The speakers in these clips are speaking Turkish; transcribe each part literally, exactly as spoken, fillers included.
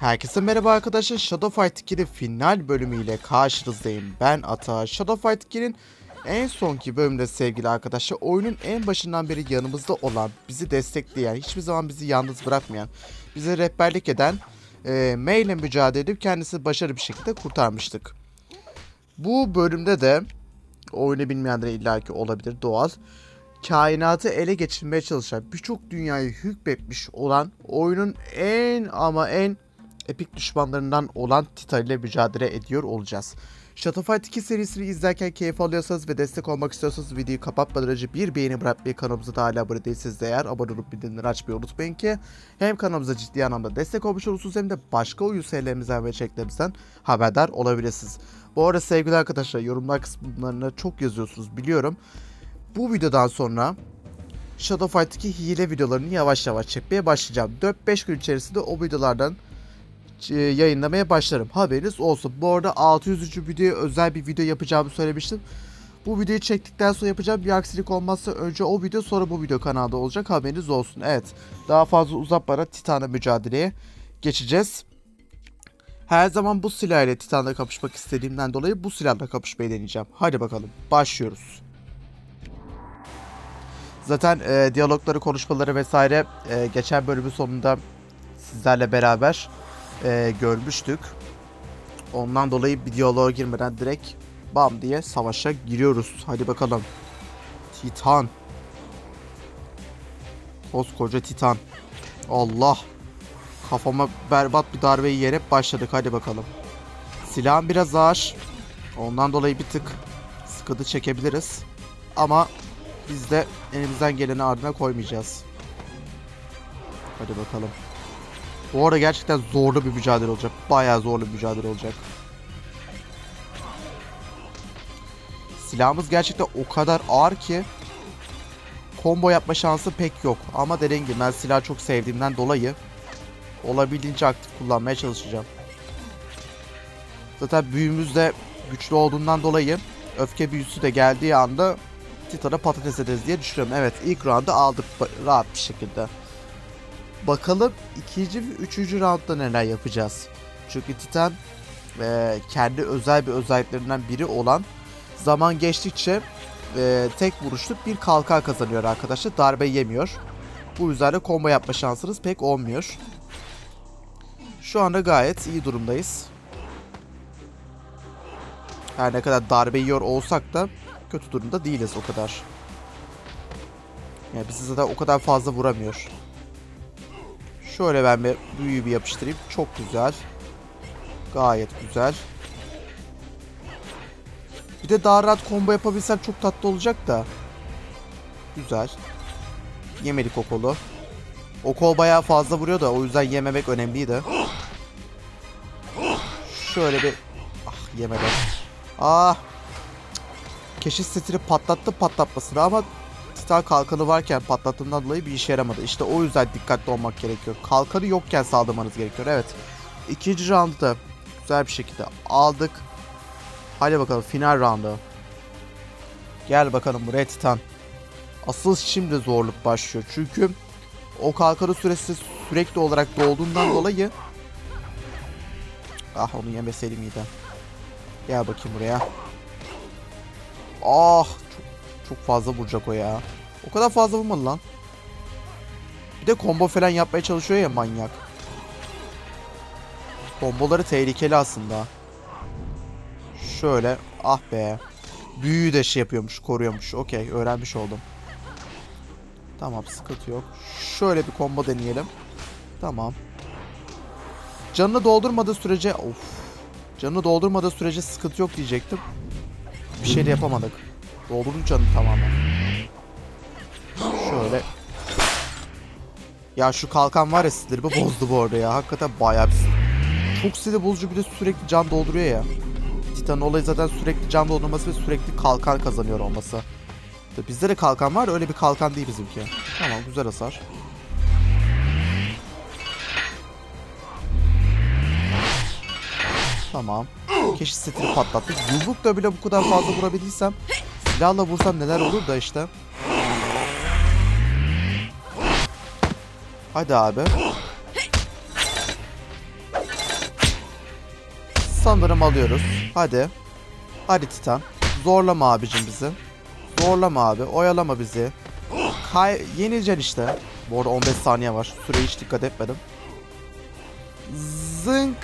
Herkese merhaba arkadaşlar. Shadow Fight ikinin final bölümüyle karşınızdayım. Ben Ata. Shadow Fight ikinin en sonki bölümde sevgili arkadaşlar, oyunun en başından beri yanımızda olan, bizi destekleyen, hiçbir zaman bizi yalnız bırakmayan, bize rehberlik eden e, Mei ile mücadele edip kendisini başarılı bir şekilde kurtarmıştık. Bu bölümde de oyunu bilmeyenler illaki olabilir, doğal. Kainatı ele geçirmeye çalışan, birçok dünyayı hükmetmiş olan, oyunun en ama en epik düşmanlarından olan Titan ile mücadele ediyor olacağız. Shadow Fight iki serisini izlerken keyif alıyorsanız ve destek olmak istiyorsanız videoyu kapatmadan önce bir beğeni bırakmayı, kanalımıza da hala abone değilseniz de eğer abone olup bildirimleri açmayı unutmayın ki hem kanalımıza ciddi anlamda destek olmuş olursunuz hem de başka oyun serilerimizden ve içeriklerimizden haberdar olabilirsiniz. Bu arada sevgili arkadaşlar, yorumlar kısımlarına çok yazıyorsunuz biliyorum. Bu videodan sonra Shadow Fight iki hile videolarını yavaş yavaş çekmeye başlayacağım. dört beş gün içerisinde o videolardan yayınlamaya başlarım. Haberiniz olsun. Bu arada altı yüzüncü videoya özel bir video yapacağımı söylemiştim. Bu videoyu çektikten sonra yapacağım. Bir aksilik olmazsa önce o video, sonra bu video kanalda olacak. Haberiniz olsun. Evet. Daha fazla uzatmadan Titan'la mücadeleye geçeceğiz. Her zaman bu silahla Titan'la kapışmak istediğimden dolayı bu silahla kapışmayı deneyeceğim. Hadi bakalım. Başlıyoruz. Zaten e, diyalogları, konuşmaları vesaire e, geçen bölümün sonunda sizlerle beraber e, görmüştük. Ondan dolayı bir diyaloğa girmeden direkt bam diye savaşa giriyoruz. Hadi bakalım. Titan. Koskoca Titan. Allah. Kafama berbat bir darbe yiyerek başladık. Hadi bakalım. Silahım biraz ağır. Ondan dolayı bir tık sıkıntı çekebiliriz. Ama biz de elimizden geleni ardına koymayacağız. Hadi bakalım. Bu arada gerçekten zorlu bir mücadele olacak. Bayağı zorlu bir mücadele olacak. Silahımız gerçekten o kadar ağır ki combo yapma şansı pek yok. Ama dediğim gibi ben silahı çok sevdiğimden dolayı olabildiğince aktif kullanmaya çalışacağım. Zaten büyümüz de güçlü olduğundan dolayı öfke büyüsü de geldiği anda Titan'a patates ederiz diye düşünüyorum. Evet, ilk round'u aldık rahat bir şekilde. Bakalım ikinci ve üçüncü roundda neler yapacağız. Çünkü Titan e, kendi özel bir özelliklerinden biri olan zaman geçtikçe e, tek vuruşluk bir kalkan kazanıyor arkadaşlar. Darbe yemiyor. Bu yüzden de combo yapma şansınız pek olmuyor. Şu anda gayet iyi durumdayız. Her ne kadar darbe yiyor olsak da kötü durumda değiliz o kadar. Yani bizi zaten o kadar fazla vuramıyor. Şöyle ben bir büyüyü bir yapıştırayım. Çok güzel. Gayet güzel. Bir de daha rahat combo yapabilsem çok tatlı olacak da. Güzel. Yemedik o kolu. O kol bayağı fazla vuruyor da o yüzden yememek önemliydi. Şöyle bir... Ah, yemedim. Ah. Keşiş setini patlattı patlatmasını ama Titan kalkanı varken patlattığından dolayı bir işe yaramadı. İşte o yüzden dikkatli olmak gerekiyor. Kalkanı yokken saldırmanız gerekiyor. Evet. İkinci roundu da güzel bir şekilde aldık. Hadi bakalım final roundu. Gel bakalım buraya Titan. Asıl şimdi zorluk başlıyor. Çünkü o kalkanı süresi sürekli olarak dolduğundan dolayı... Ah, onu yemeseydim iyiydi. Gel bakayım buraya. Ah, çok, çok fazla vuracak o ya. O kadar fazla vurmadı lan. Bir de combo falan yapmaya çalışıyor ya manyak. Komboları tehlikeli aslında. Şöyle, ah be. Büyüyü de şey yapıyormuş, koruyormuş. Okey, öğrenmiş oldum. Tamam, sıkıntı yok. Şöyle bir combo deneyelim. Tamam. Canını doldurmadığı sürece... Of. Canını doldurmadığı sürece sıkıntı yok diyecektim. Bir şey de yapamadık. Doldurduk canını tamamen. Şöyle. Ya şu kalkan var ya, sinirimi bozdu bu arada ya. Hakikaten bayağı bir... Çok sinir bozucu, bir de sürekli can dolduruyor ya. Titan'ın olayı zaten sürekli can doldurması ve sürekli kalkan kazanıyor olması. Bizde de kalkan var, öyle bir kalkan değil bizimki. Tamam, güzel hasar. Tamam. Keşiş setini patlattık. Yumrukla bile bu kadar fazla vurabildiysem silahla vursam neler olur da işte. Hadi abi. Sanırım alıyoruz. Hadi. Hadi Titan. Zorlama abicim bizi. Zorlama abi. Oyalama bizi. Kay yenileceksin işte. Bu arada on beş saniye var. Süreye hiç dikkat etmedim. Zınk.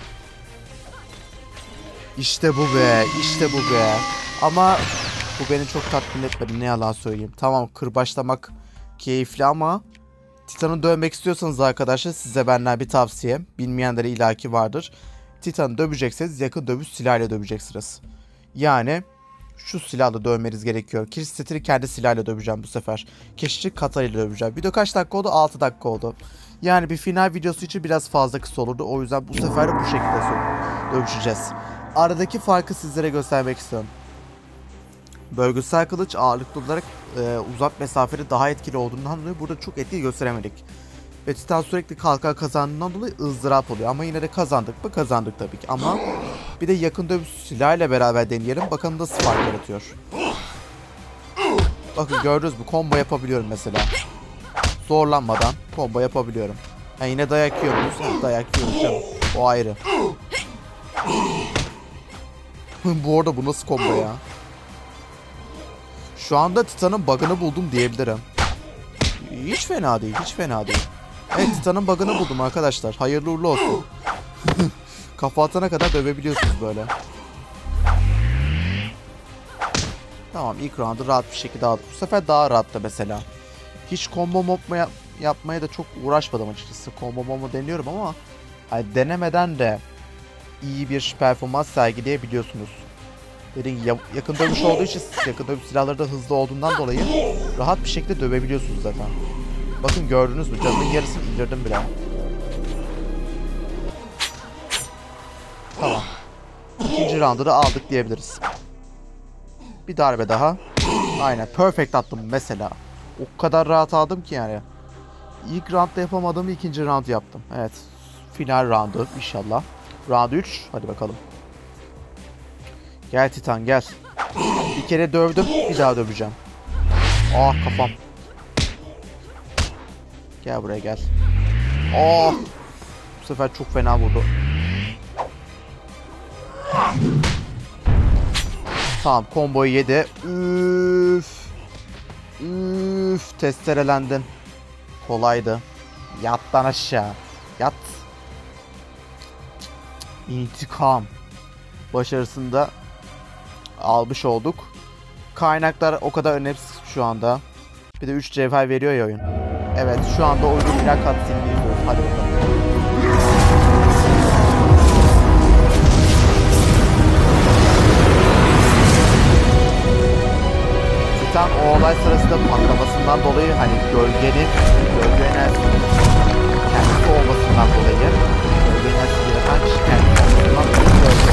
İşte bu be. İşte bu be. Ama bu beni çok tatmin etmedi. Ne yalan söyleyeyim. Tamam, kırbaçlamak keyifli ama Titan'ı dövmek istiyorsanız arkadaşlar size benden bir tavsiye. Bilmeyenlere ilaki vardır. Titan'ı dövecekseniz yakın dövüş silahıyla döveceksiniz. Yani şu silahla dövmeniz gerekiyor. Kiristit'i kendi silahıyla döveceğim bu sefer. Keşişi katayla döveceğim. Video kaç dakika oldu? altı dakika oldu. Yani bir final videosu için biraz fazla kısa olurdu. O yüzden bu sefer de bu şekilde dövüşeceğiz. Aradaki farkı sizlere göstermek istiyorum. Bölgesel kılıç ağırlıklı olarak e, uzak mesafede daha etkili olduğundan dolayı burada çok etkili gösteremedik. Ve Titan sürekli kalkan kazandığından dolayı ızdırap oluyor. Ama yine de kazandık mı? Kazandık tabii ki. Ama bir de yakın dövüş silahıyla beraber deneyelim. Bakalım nasıl fark yaratıyor. Bakın gördünüz mü? Combo yapabiliyorum mesela. Zorlanmadan combo yapabiliyorum. Ha, yine dayak yiyoruz. Ha, dayak yiyoruz canım. O ayrı. Bu arada bu nasıl combo ya? Şu anda Titan'ın bug'ını buldum diyebilirim. Hiç fena değil. Hiç fena değil. Evet, Titan'ın bug'ını buldum arkadaşlar. Hayırlı uğurlu olsun. Kafa atana kadar dövebiliyorsunuz böyle. Tamam, ilk roundu rahat bir şekilde aldık. Bu sefer daha rahattı mesela. Hiç combo mopma yap yapmaya da çok uğraşmadım açıkçası. Combo mopma deniyorum ama hani denemeden de iyi bir performans sergileyebiliyorsunuz. Dediğim gibi yakın dövüş olduğu için yakın dövüş silahları da hızlı olduğundan dolayı rahat bir şekilde dövebiliyorsunuz zaten. Bakın gördünüz mü? Canının yarısını indirdim bile. Tamam. İkinci roundu da aldık diyebiliriz. Bir darbe daha. Aynen. Perfect attım mesela. O kadar rahat aldım ki yani. İlk roundda yapamadığımı ikinci round yaptım. Evet. Final roundu inşallah. Round üç. Hadi bakalım. Gel Titan gel. Bir kere dövdüm. Bir daha döveceğim. Ah kafam. Gel buraya gel. Oh. Bu sefer çok fena vurdu. Tamam, komboyu yedi. Üf. Üf, testerelendin. Kolaydı. Yattan aşağı. Yat. İntikam. Başarısını da almış olduk. Kaynaklar o kadar önemsiz şu anda. Bir de üç cevher veriyor ya oyun. Evet, şu anda oyunun final cutscene'ini izliyoruz. Hadi bakalım. Titan o olay sırasında patlamasından dolayı hani gölgenin, gölge enerjisinin kendisi olmasından dolayı gölge enerjisi yaratan kişi kendisi olmasından dolayı gölge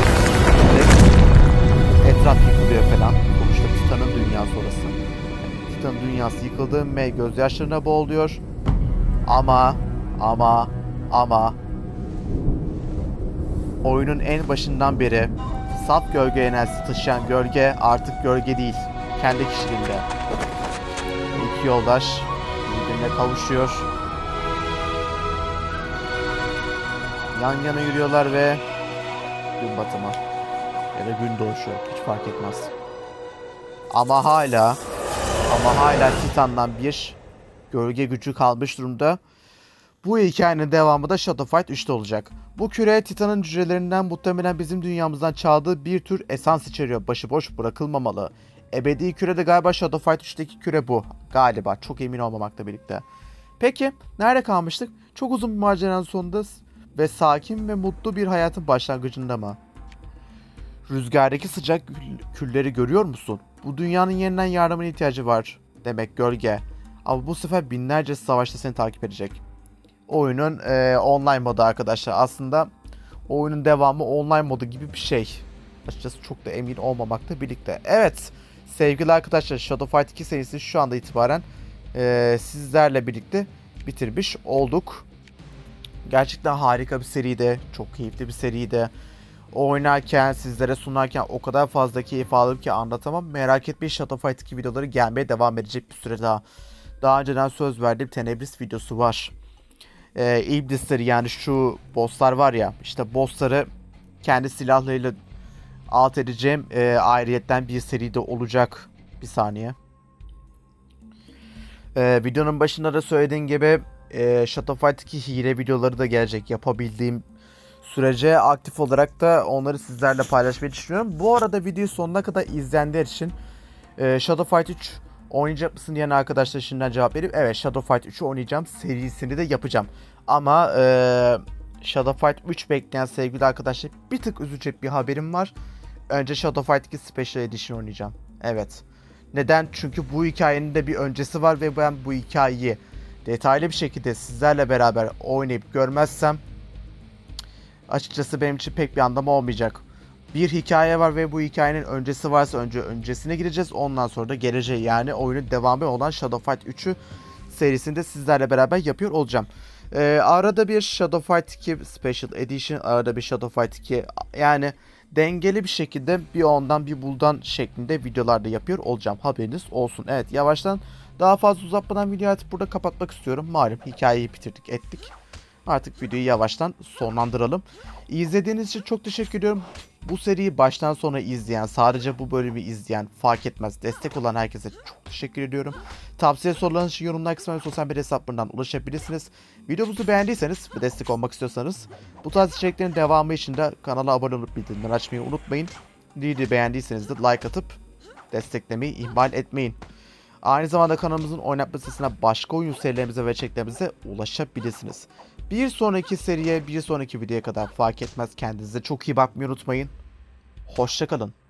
olmayı etraf yıkılıyor falan. Sonuçta Titan'ın dünyası orası. Titan'ın dünyası yıkıldı ve gözyaşlarına boğuluyor. Ama, ama, ama oyunun en başından beri saf gölge enerjisi taşıyan gölge artık gölge değil. Kendi kişiliğinde. İki yoldaş birbirine kavuşuyor. Yan yana yürüyorlar ve gün batımı ya da gün doğuşu hiç fark etmez. Ama hala ama hala Titan'dan bir gölge gücü kalmış durumda. Bu hikayenin devamı da Shadow Fight üçte olacak. Bu küre Titan'ın hücrelerinden muhtemelen bizim dünyamızdan çaldığı bir tür esans içeriyor. Başıboş bırakılmamalı. Ebedi küre de galiba Shadow Fight üçteki küre bu. Galiba. Çok emin olmamakla birlikte. Peki. Nerede kalmıştık? Çok uzun bir maceranın sonunda ve sakin ve mutlu bir hayatın başlangıcında mı? Rüzgardaki sıcak külleri görüyor musun? Bu dünyanın yeniden yardımına ihtiyacı var. Demek gölge. Ama bu sefer binlerce savaşta seni takip edecek. Oyunun e, online modu arkadaşlar. Aslında oyunun devamı online modu gibi bir şey. Açıkçası çok da emin olmamakla birlikte. Evet. Sevgili arkadaşlar, Shadow Fight iki serisi şu anda itibaren e, sizlerle birlikte bitirmiş olduk. Gerçekten harika bir seriydi. Çok keyifli bir seriydi. Oynarken, sizlere sunarken o kadar fazla keyif aldım ki anlatamam. Merak etmeyin, Shadow Fight iki videoları gelmeye devam edecek bir süre daha. Daha önceden söz verdiğim Tenebris videosu var. Ee, İblisleri yani şu bosslar var ya, işte bossları kendi silahlarıyla alt edeceğim e, ayrıyetten bir seri de olacak. Bir saniye. E, videonun başında da söylediğim gibi e, Shadow Fight iki hile videoları da gelecek. Yapabildiğim sürece aktif olarak da onları sizlerle paylaşmayı düşünüyorum. Bu arada videoyu sonuna kadar izleyenler için e, Shadow Fight üç oynayacak mısın diyen arkadaşlar şimdiden cevap vereyim. Evet, Shadow Fight üçü oynayacağım. Serisini de yapacağım. Ama e, Shadow Fight üç bekleyen sevgili arkadaşlar bir tık üzülecek bir haberim var. Önce Shadow Fight iki Special Edition oynayacağım. Evet. Neden? Çünkü bu hikayenin de bir öncesi var ve ben bu hikayeyi detaylı bir şekilde sizlerle beraber oynayıp görmezsem açıkçası benim için pek bir anlamı olmayacak. Bir hikaye var ve bu hikayenin öncesi varsa önce öncesine gireceğiz. Ondan sonra da geleceği, yani oyunun devamı olan Shadow Fight üçü serisinde sizlerle beraber yapıyor olacağım. Ee, arada bir Shadow Fight iki Special Edition, arada bir Shadow Fight iki, yani dengeli bir şekilde bir ondan bir buldan şeklinde videolarda yapıyor olacağım. Haberiniz olsun. Evet, yavaştan daha fazla uzatmadan videoyu artık burada kapatmak istiyorum. Malum hikayeyi bitirdik ettik. Artık videoyu yavaştan sonlandıralım. İzlediğiniz için çok teşekkür ediyorum. Bu seriyi baştan sona izleyen, sadece bu bölümü izleyen fark etmez, destek olan herkese çok teşekkür ediyorum. Tavsiye sorularınız için yorumlar kısmına ve sosyal medya hesaplarından ulaşabilirsiniz. Videomuzu beğendiyseniz ve destek olmak istiyorsanız bu tarz içeriklerin devamı için de kanala abone olup bildirimleri açmayı unutmayın. Videoyu beğendiyseniz de like atıp desteklemeyi ihmal etmeyin. Aynı zamanda kanalımızın oynatma sitesine başka oyun serilerimize ve içeriklerimize ulaşabilirsiniz. Bir sonraki seriye, bir sonraki videoya kadar fark etmez. Kendinize çok iyi bakmayı unutmayın. Hoşça kalın.